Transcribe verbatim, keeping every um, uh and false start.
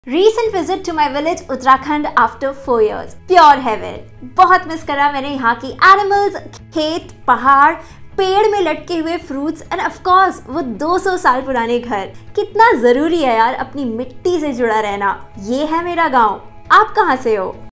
Recent visit to my village Uttarakhand after four years. Pure heaven. बहुत miss करा मैंने यहाँ की एनिमल्स, खेत, पहाड़, पेड़ में लटके हुए फ्रूट्स एंड ऑफ कोर्स वो दो सौ साल पुराने घर। कितना जरूरी है यार अपनी मिट्टी से जुड़ा रहना। ये है मेरा गांव। आप कहाँ से हो?